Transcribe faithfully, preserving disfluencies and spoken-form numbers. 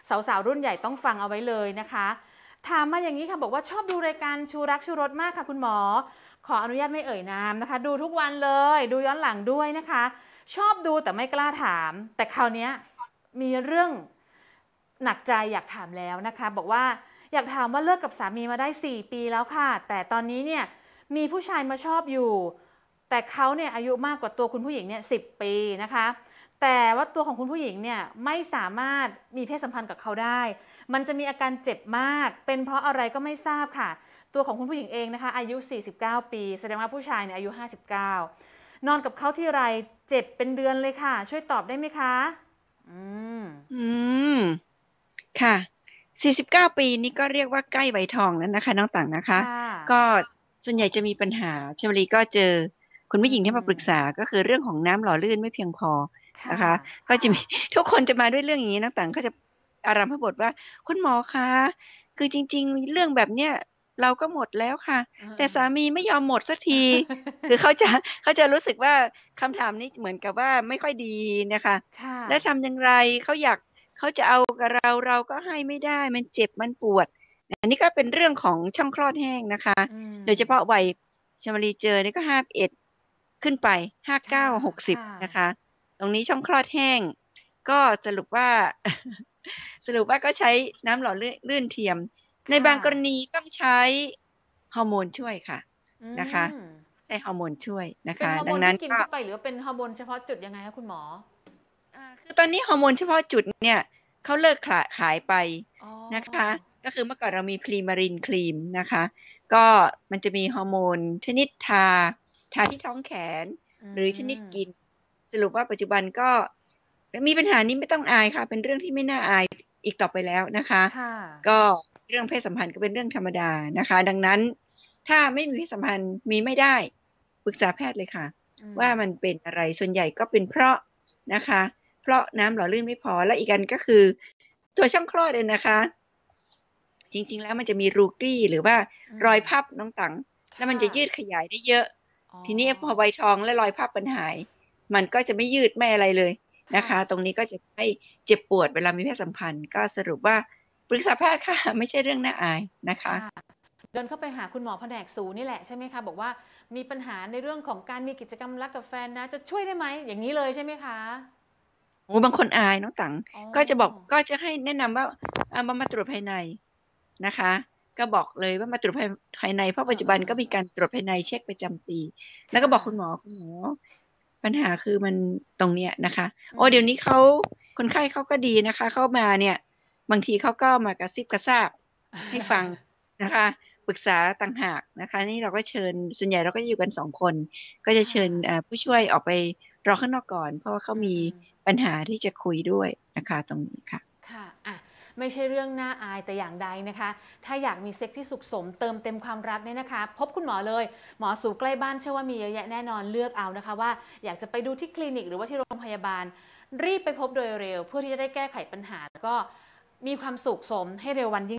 สาวๆรุ่นใหญ่ต้องฟังเอาไว้เลยนะคะถามมาอย่างนี้ค่ะบอกว่าชอบดูรายการชูรักชูรสมากค่ะคุณหมอขออนุญาตไม่เอ่ยนามนะคะดูทุกวันเลยดูย้อนหลังด้วยนะคะชอบดูแต่ไม่กล้าถามแต่คราวนี้มีเรื่องหนักใจอยากถามแล้วนะคะบอกว่าอยากถามว่าเลิกกับสามีมาได้สี่ปีแล้วค่ะแต่ตอนนี้เนี่ยมีผู้ชายมาชอบอยู่แต่เขาเนี่ยอายุมากกว่าตัวคุณผู้หญิงเนี่ยสิบปีนะคะแต่ว่าตัวของคุณผู้หญิงเนี่ยไม่สามารถมีเพศสัมพันธ์กับเขาได้มันจะมีอาการเจ็บมากเป็นเพราะอะไรก็ไม่ทราบค่ะตัวของคุณผู้หญิงเองนะคะอายุสี่สิบเก้าปีแสดงว่าผู้ชายเนี่ยอายุห้าสิบเก้านอนกับเขาที่ไรเจ็บเป็นเดือนเลยค่ะช่วยตอบได้ไหมคะอืมอืมค่ะสี่สิบเก้าปีนี่ก็เรียกว่าใกล้วัยทองแล้วนะคะน้องต่างนะคะค่ะก็ส่วนใหญ่จะมีปัญหาชลบุรีก็เจอคุณผู้หญิงที่อืมาปรึกษาก็คือเรื่องของน้ำหล่อลื่นไม่เพียงพอนะค่ะคะก็จะมีทุกคนจะมาด้วยเรื่องอย่างงี้น้องต่างก็จะอารัมภบทว่าคุณหมอคะคือจริงๆเรื่องแบบเนี้ยเราก็หมดแล้วค่ะเอแต่สาอมีไม่ยอมหมดสักทีคือเขาจะเขาจะรู้สึกว่าคำถามนี้เหมือนกับว่าไม่ค่อยดีน่ะค่ะค่ะแล้วทำอย่างไรเขาอยาก เขาจะเอากับเราเราก็ให้ไม่ได้มันเจ็บมันปวดอันนี้ก็เป็นเรื่องของช่องคลอดแห้งนะคะอืมโดยเฉพาะวัยชมรีเจอนี่ก็ห้าสิบเอ็ดขึ้นไปค่ะห้าสิบเก้า หกสิบค่ะนะคะตรงนี้ช่องคลอดแห้งก็สรุปว่าสรุปว่าก็ใช้น้ำหล่อลื่นลื่นเทียมในค่ะบางกรณีต้องใช้ฮอร์โมนช่วยค่ะอืนะคะมใช้ฮอร์โมนช่วยนะคะเป็นฮอร์โมดังนั้นก็นที่กินเข้าไปหรือว่าเป็นฮอร์โมนเฉพาะจุดยังไงคะคุณหมออ่าคือตอนนี้ฮอร์โมนเฉพาะจุดเนี่ยเขาเลิกขะขายไปอ๋อนะคะก็คือเมื่อก่อนเรามี Premarin ครีมนะคะก็มันจะมีฮอร์โมนชนิดทาทาที่ท้องแขนอืหรือชนิดมกินสรุปว่าปัจจุบันก็มีปัญหานี้ไม่ต้องอายค่ะเป็นเรื่องที่ไม่น่าอายอีกต่อไปแล้วนะคะค่ะก็เรื่องเพศสัมพันธ์ก็เป็นเรื่องธรรมดานะคะดังนั้นถ้าไม่มีเพศสัมพันธ์มีไม่ได้ปรึกษาแพทย์เลยค่ะอืมว่ามันเป็นอะไรส่วนใหญ่ก็เป็นเพราะ นะคะเพราะน้ำหล่อลื่นไม่พอและอีกอันก็คือตัวช่องคลอดเองนะคะจริงๆแล้วมันจะมีรูกี้หรือว่าอืมรอยพับน้องตังแล้วมันค่ะจะยืดขยายได้เยอะอ๋อทีนี้พอวัยทองและรอยพับมันหายมันก็จะไม่ยืดไม่อะไรเลยนะค่ะคะตรงนี้ก็จะทำให้เจ็บปวดเวลามีเพศสัมพันธ์ก็สรุปว่าปรึกษาแพทย์ค่ะไม่ใช่เรื่องน่าอายนะคะค่ะเดินเข้าไปหาคุณหมอแผนกสูนี่แหละใช่ไหมคะบอกว่ามีปัญหาในเรื่องของการมีกิจกรรมรักกับแฟนนะจะช่วยได้ไหมอย่างนี้เลยใช่ไหมคะโอ้บางคนอายน้องตังอ๋อก็จะบอกก็จะให้แนะนำว่าอามามาตรวจภายใน นะคะก็บอกเลยว่ามาตรวจภายภายในเพราะเอปัจจุบันอก็มีการตรวจภายในเช็กประจำปีๆแล้วก็ค่ะบอกคุณหมอคุณหมอปัญหาคือมันตรงเนี้ยนะคะโอ้อืมเดี๋ยวนี้เขาคนไข้เขาก็ดีนะคะเข้ามาเนี่ยบางทีเขาก็มากระซิบกระซาบให้ฟังนะคะปรึกษาต่างหากนะคะนี่เราก็เชิญส่วนใหญ่เราก็อยู่กันสองคนก็จะค่ะเชิญอ่าผู้ช่วยออกไปรอข้างนอกก่อนเพราะว่าเขาอืมีมๆปัญหาที่จะคุยด้วยนะคะตรงนี้ค่ะค่ะอ่ะ ไม่ใช่เรื่องน่าอายแต่อย่างใดนะคะ ถ้าอยากมีเซ็กที่สุขสมเติมเต็มความรักเนี่ยนะคะ พบคุณหมอเลย หมอสูใกล้บ้านเชื่อว่ามีเยอะแยะแน่นอนเลือกเอานะคะว่าอยากจะไปดูที่คลินิกหรือว่าที่โรงพยาบาลรีบไปพบโดยเร็วเพื่อที่จะได้แก้ไขปัญหาแล้วก็มีความสุขสมให้เร็ววันยิ่ง